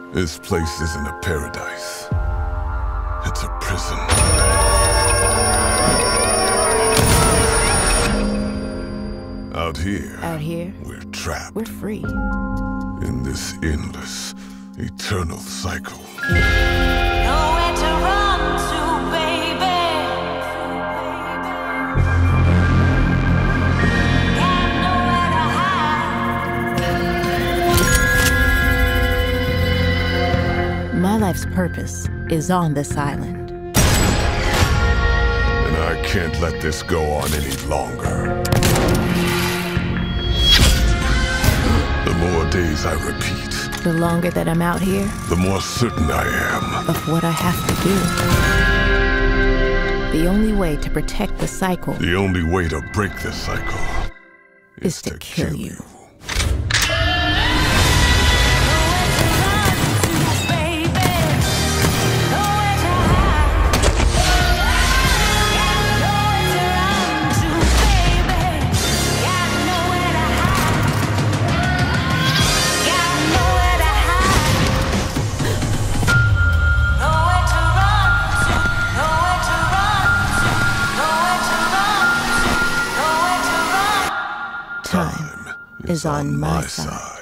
This place isn't a paradise. It's a prison. Out here, we're trapped. We're free. In this endless, eternal cycle. Nowhere to run to, baby. Got nowhere to hide. My life's purpose is on this island. And I can't let this go on any longer. The more days I repeat, The longer that I'm out here, the more certain I am. of what I have to do. The only way to protect the cycle The only way to break this cycle is to kill you. Time is on my side.